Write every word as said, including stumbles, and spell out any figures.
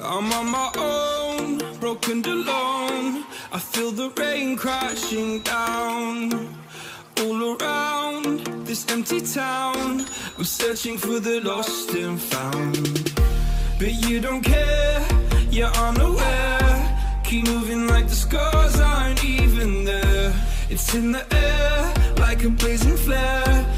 I'm on my own, broken and alone. I feel the rain crashing down all around this empty town. I'm searching for the lost and found, but you don't care, you're unaware. Keep moving like the scars aren't even there. It's in the air like a blazing flare.